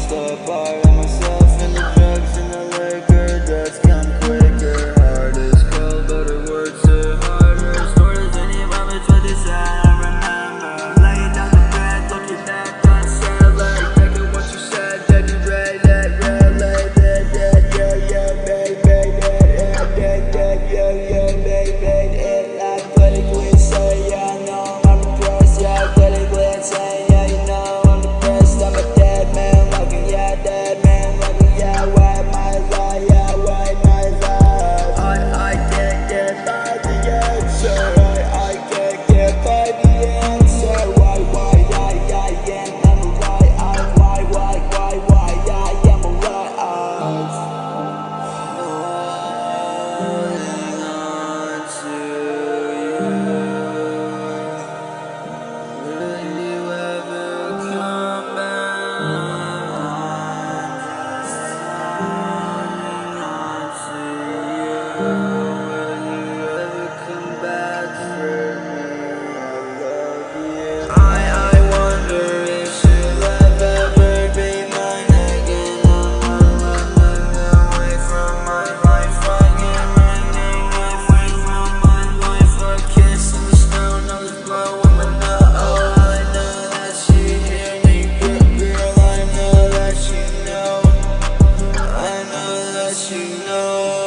fall apart on myself and the drugs and the liquor. Death come quicker. Heart is cold, but her words are harder. Stories in your vomit, what they say I remember. Laying down the bed, looking back on satellite. Thinking what you said, that you read that, relate that, yeah, baby, yeah, baby, it like politically insane, yeah, I know I'm depressed, yeah, politically insane, yeah, you know I'm depressed, I'm a dead man walking, yeah, dead man walking, yeah, why am I alive, yeah, why am I alive? I can't get by the answer, I can't get by the answer, why, I am alive, why, I am alive. Holding on to you. Will you ever come back? Holding on to you. Will you ever come back for me? I love you. I wonder if she'll ever be mine again. I'm running away from my life again. Running away from my life. A kiss in the snow, nose blowing my nose. I know that she hear me, girl. I know that she know. I know that she knows.